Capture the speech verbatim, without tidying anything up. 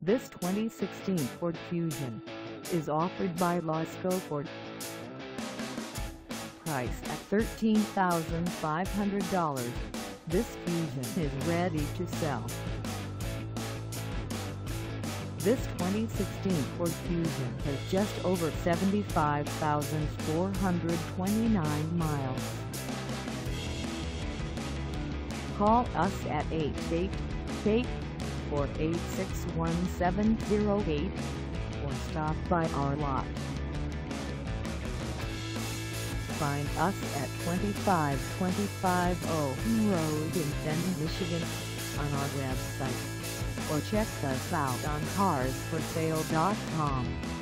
This twenty sixteen Ford Fusion is offered by LASCO Ford. Priced at thirteen thousand five hundred dollars, this Fusion is ready to sell. This twenty sixteen Ford Fusion has just over seventy-five thousand four hundred twenty-nine miles. Call us at eight eight eight, four eight six, one seven zero eight or stop by our lot. Find us at twenty-five twenty-five Owen Road in Fenton, Michigan on our website, or check us out on cars for sale dot com.